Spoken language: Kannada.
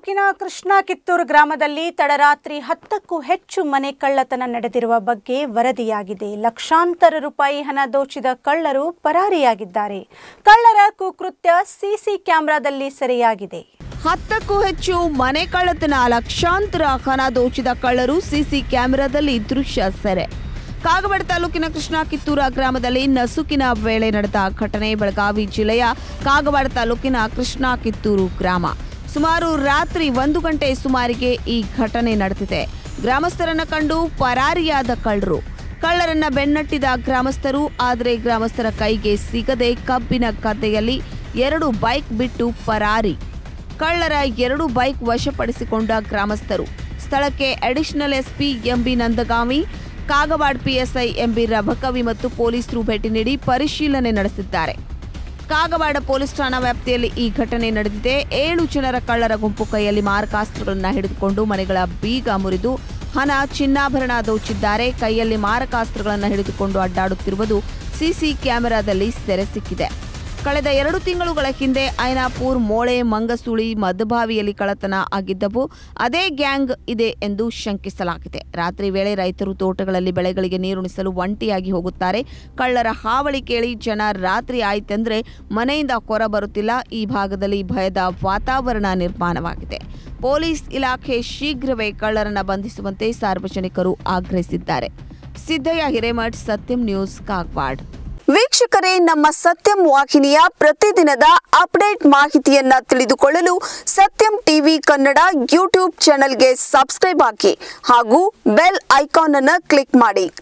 ತಾಲೂಕಿನ ಕೃಷ್ಣ ಕಿತ್ತೂರು ಗ್ರಾಮದಲ್ಲಿ ತಡರಾತ್ರಿ 10ಕ್ಕೂ ಹೆಚ್ಚು ಮನೆ ಕಳ್ಳತನ ನಡೆದಿರುವ ಬಗ್ಗೆ ವರದಿಯಾಗಿದೆ. ಲಕ್ಷಾಂತರ ರೂಪಾಯಿ ಹಣ ದೋಚಿದ ಕಳ್ಳರು ಪರಾರಿಯಾಗಿದ್ದಾರೆ. ಕಳ್ಳರ ಕುಕೃತ್ಯ ಸಿಸಿ ಕ್ಯಾಮೆರಾದಲ್ಲಿ ಸೆರೆಯಾಗಿದೆ. 10ಕ್ಕೂ ಹೆಚ್ಚು ಮನೆ ಕಳ್ಳತನ, ಲಕ್ಷಾಂತರ ಹಣ ದೋಚಿದ ಕಳ್ಳರು ಸಿಸಿ ಕ್ಯಾಮೆರಾದಲ್ಲಿ ದೃಶ್ಯ ಸೆರೆ. ಕಾಗವಾಡ ತಾಲೂಕಿನ ಕೃಷ್ಣ ಕಿತ್ತೂರು ಗ್ರಾಮದಲ್ಲಿ ನಸುಕಿನ ವೇಳೆ ನಡೆದ ಘಟನೆ. ಬೆಳಗಾವಿ ಜಿಲ್ಲೆಯ ಕಾಗವಾಡ ತಾಲೂಕಿನ ಕೃಷ್ಣ ಕಿತ್ತೂರು ಗ್ರಾಮ. ಸುಮಾರು ರಾತ್ರಿ 1 ಗಂಟೆ ಸುಮಾರಿಗೆ ಈ ಘಟನೆ ನಡೆದಿದೆ. ಗ್ರಾಮಸ್ಥರನ್ನ ಕಂಡು ಪರಾರಿಯಾದ ಕಳ್ಳರನ್ನ ಬೆನ್ನಟ್ಟಿದ ಗ್ರಾಮಸ್ಥರು. ಆದರೆ ಗ್ರಾಮಸ್ಥರ ಕೈಗೆ ಸಿಗದೆ ಕಬ್ಬಿನ ಗದ್ದೆಯಲ್ಲಿ 2 ಬೈಕ್ ಬಿಟ್ಟು ಪರಾರಿ. ಕಳ್ಳರ 2 ಬೈಕ್ ವಶಪಡಿಸಿಕೊಂಡ ಗ್ರಾಮಸ್ಥರು. ಸ್ಥಳಕ್ಕೆ additional SP MB Nandagami, Kagawad PSI MB Rabakavi ಮತ್ತು ಪೊಲೀಸರು ಭೇಟಿ ನೀಡಿ ಪರಿಶೀಲನೆ ನಡೆಸಿದ್ದಾರೆ. ಕಾಗವಾಡ ಪೊಲೀಸ್ ಠಾಣಾ ವ್ಯಾಪ್ತಿಯಲ್ಲಿ ಈ ಘಟನೆ ನಡೆದಿದೆ. 7 ಜನರ ಕಳ್ಳರ ಗುಂಪು ಕೈಯಲ್ಲಿ ಮಾರಕಾಸ್ತ್ರಗಳನ್ನು ಹಿಡಿದುಕೊಂಡು ಮನೆಗಳ ಬೀಗ ಮುರಿದು ಹಣ, ಚಿನ್ನಾಭರಣ ದೋಚಿದ್ದಾರೆ. ಕೈಯಲ್ಲಿ ಮಾರಕಾಸ್ತ್ರಗಳನ್ನು ಹಿಡಿದುಕೊಂಡು ಅಡ್ಡಾಡುತ್ತಿರುವುದು ಸಿಸಿ ಕ್ಯಾಮೆರಾದಲ್ಲಿ ಸೆರೆ ಸಿಕ್ಕಿದೆ. ಕಳೆದ 2 ತಿಂಗಳುಗಳ ಹಿಂದೆ ಐನಾಪುರ್, ಮೋಳೆ, ಮಂಗಸುಳಿ, ಮದಭಾವಿಯಲ್ಲಿ ಕಳ್ಳತನ ಆಗಿದ್ದವು. ಅದೇ ಗ್ಯಾಂಗ್ ಇದೆ ಎಂದು ಶಂಕಿಸಲಾಗಿದೆ. ರಾತ್ರಿ ವೇಳೆ ರೈತರು ತೋಟಗಳಲ್ಲಿ ಬೆಳೆಗಳಿಗೆ ನೀರುಣಿಸಲು ಒಂಟಿಯಾಗಿ ಹೋಗುತ್ತಾರೆ. ಕಳ್ಳರ ಹಾವಳಿ ಕೇಳಿ ಜನ ರಾತ್ರಿ ಆಯ್ತೆಂದ್ರೆ ಮನೆಯಿಂದ ಹೊರ ಬರುತ್ತಿಲ್ಲ. ಈ ಭಾಗದಲ್ಲಿ ಭಯದ ವಾತಾವರಣ ನಿರ್ಮಾಣವಾಗಿದೆ. ಪೊಲೀಸ್ ಇಲಾಖೆ ಶೀಘ್ರವೇ ಕಳ್ಳರನ್ನ ಬಂಧಿಸುವಂತೆ ಸಾರ್ವಜನಿಕರು ಆಗ್ರಹಿಸಿದ್ದಾರೆ. ಸಿದ್ದಯ್ಯ ಹಿರೇಮಠ್, ಸತ್ಯಂ ನ್ಯೂಸ್, ಕಾಗವಾಡ. ವೀಕ್ಷಕರೇ, ನಮ್ಮ ಸತ್ಯಂ ವಾಹಿನಿಯ ಪ್ರತಿದಿನದ ಅಪ್ಡೇಟ್ ಮಾಹಿತಿಯನ್ನ ತಿಳಿದುಕೊಳ್ಳಲು ಸತ್ಯಂ ಟಿವಿ ಕನ್ನಡ ಯೂಟ್ಯೂಬ್ ಚಾನೆಲ್ಗೆ ಸಬ್ಸ್ಕ್ರೈಬ್ ಆಗಿ ಹಾಗೂ ಬೆಲ್ ಐಕಾನ್ ಅನ್ನು ಕ್ಲಿಕ್ ಮಾಡಿ.